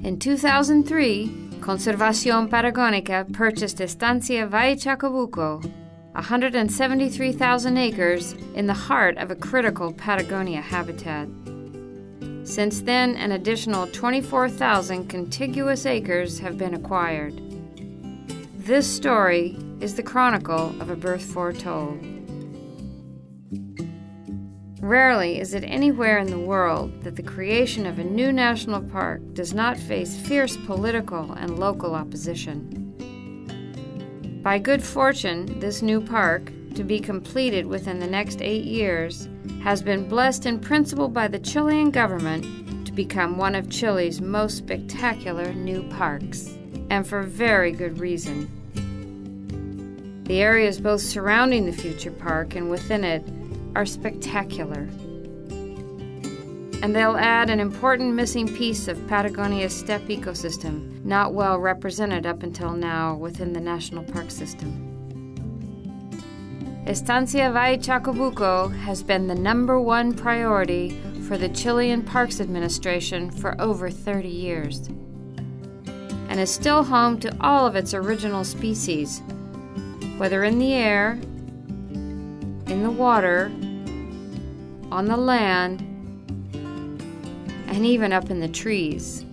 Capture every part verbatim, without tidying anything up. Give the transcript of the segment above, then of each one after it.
In two thousand three, Conservación Patagónica purchased Estancia Valle Chacabuco, one hundred seventy-three thousand acres in the heart of a critical Patagonia habitat. Since then, an additional twenty-four thousand contiguous acres have been acquired. This story is the chronicle of a birth foretold. Rarely is it anywhere in the world that the creation of a new national park does not face fierce political and local opposition. By good fortune, this new park, to be completed within the next eight years, has been blessed in principle by the Chilean government to become one of Chile's most spectacular new parks, and for very good reason. The areas both surrounding the future park and within it are spectacular, and they'll add an important missing piece of Patagonia's steppe ecosystem, not well represented up until now within the national park system. Estancia Valle Chacabuco has been the number one priority for the Chilean Parks Administration for over thirty years, and is still home to all of its original species, whether in the air, in the water, on the land, and even up in the trees.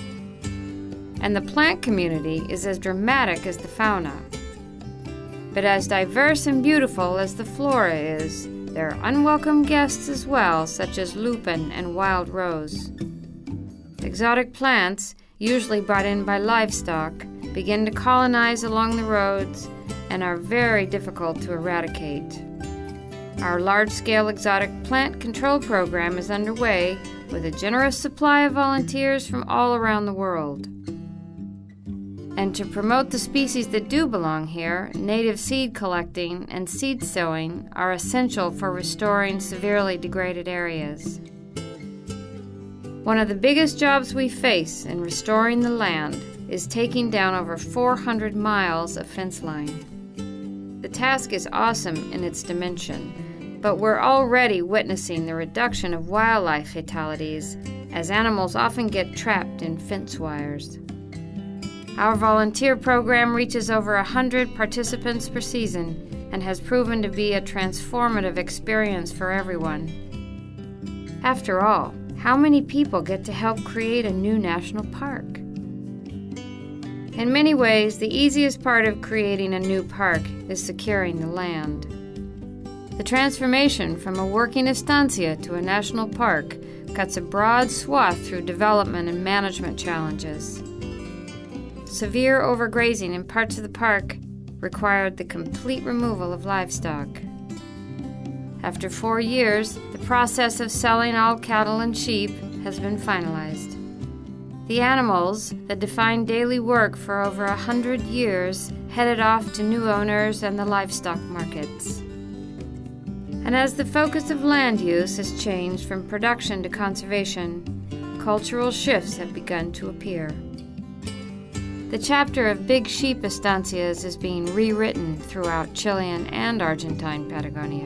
And the plant community is as dramatic as the fauna. But as diverse and beautiful as the flora is, there are unwelcome guests as well, such as lupin and wild rose. Exotic plants, usually brought in by livestock, begin to colonize along the roads and are very difficult to eradicate. Our large-scale exotic plant control program is underway with a generous supply of volunteers from all around the world. And to promote the species that do belong here, native seed collecting and seed sowing are essential for restoring severely degraded areas. One of the biggest jobs we face in restoring the land is taking down over four hundred miles of fence line. The task is awesome in its dimension, but we're already witnessing the reduction of wildlife fatalities as animals often get trapped in fence wires. Our volunteer program reaches over one hundred participants per season and has proven to be a transformative experience for everyone. After all, how many people get to help create a new national park? In many ways, the easiest part of creating a new park is securing the land. The transformation from a working estancia to a national park cuts a broad swath through development and management challenges. Severe overgrazing in parts of the park required the complete removal of livestock. After four years, the process of selling all cattle and sheep has been finalized. The animals that defined daily work for over a hundred years headed off to new owners and the livestock markets. And as the focus of land use has changed from production to conservation, cultural shifts have begun to appear. The chapter of big sheep estancias is being rewritten throughout Chilean and Argentine Patagonia.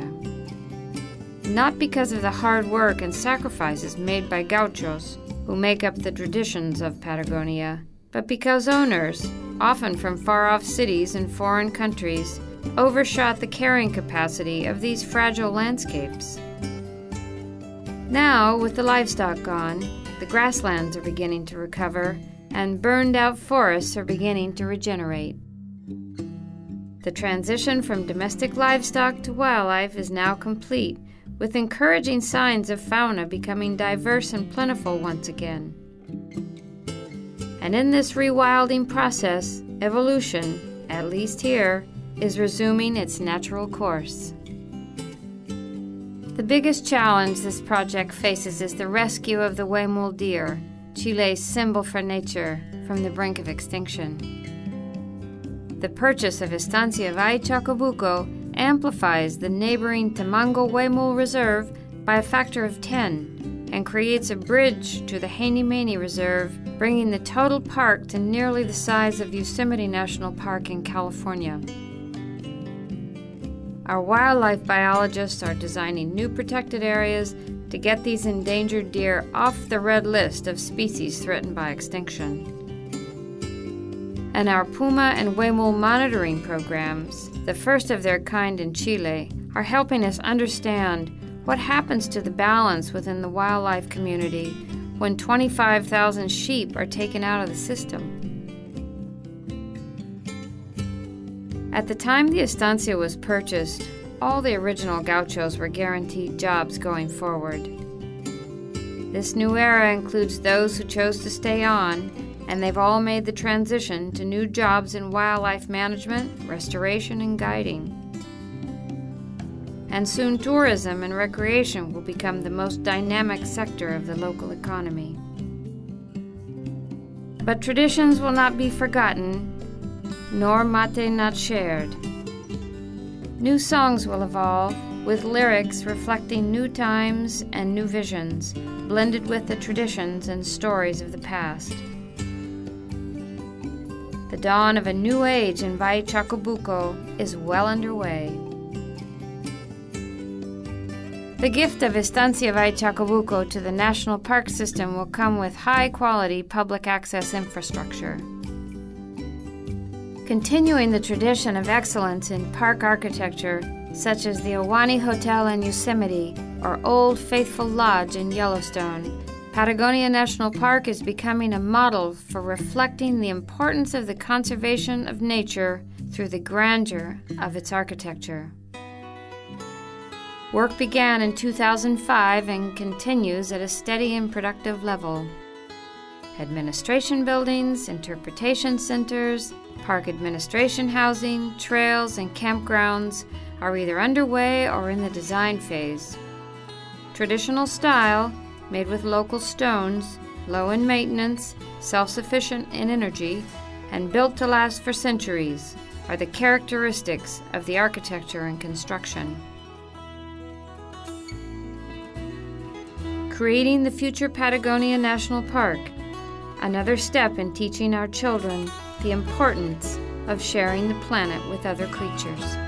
Not because of the hard work and sacrifices made by gauchos, who make up the traditions of Patagonia, but because owners, often from far-off cities and foreign countries, overshot the carrying capacity of these fragile landscapes. Now, with the livestock gone, the grasslands are beginning to recover, and burned-out forests are beginning to regenerate. The transition from domestic livestock to wildlife is now complete, with encouraging signs of fauna becoming diverse and plentiful once again. And in this rewilding process, evolution, at least here, is resuming its natural course. The biggest challenge this project faces is the rescue of the huemul deer, Chile's symbol for nature, from the brink of extinction. The purchase of Estancia Valle Chacabuco amplifies the neighboring Tamango Huemul Reserve by a factor of ten and creates a bridge to the Haney Maney Reserve, bringing the total park to nearly the size of Yosemite National Park in California. Our wildlife biologists are designing new protected areas to get these endangered deer off the red list of species threatened by extinction. And our Puma and Huemul monitoring programs, the first of their kind in Chile, are helping us understand what happens to the balance within the wildlife community when twenty-five thousand sheep are taken out of the system. At the time the estancia was purchased, all the original gauchos were guaranteed jobs going forward. This new era includes those who chose to stay on, and they've all made the transition to new jobs in wildlife management, restoration, and guiding. And soon tourism and recreation will become the most dynamic sector of the local economy. But traditions will not be forgotten, nor mate not shared. New songs will evolve, with lyrics reflecting new times and new visions, blended with the traditions and stories of the past. The dawn of a new age in Valle Chacabuco is well underway. The gift of Estancia Valle Chacabuco to the National Park System will come with high-quality public access infrastructure. Continuing the tradition of excellence in park architecture, such as the Ahwahnee Hotel in Yosemite or Old Faithful Lodge in Yellowstone, Patagonia National Park is becoming a model for reflecting the importance of the conservation of nature through the grandeur of its architecture. Work began in two thousand five and continues at a steady and productive level. Administration buildings, interpretation centers, park administration housing, trails, and campgrounds are either underway or in the design phase. Traditional style, made with local stones, low in maintenance, self-sufficient in energy, and built to last for centuries, are the characteristics of the architecture and construction. Creating the future Patagonia National Park, another step in teaching our children the importance of sharing the planet with other creatures.